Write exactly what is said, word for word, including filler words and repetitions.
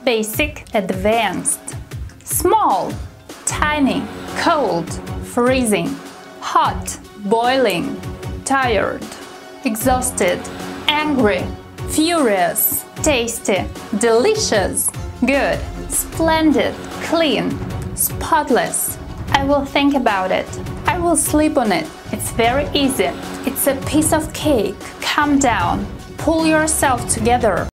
basic, advanced. Small, tiny, cold, freezing, hot, boiling, tired, exhausted, angry, furious, tasty, delicious, good, splendid, clean, spotless. I will think about it. I will sleep on it. It's very easy. It's a piece of cake. Calm down. Pull yourself together.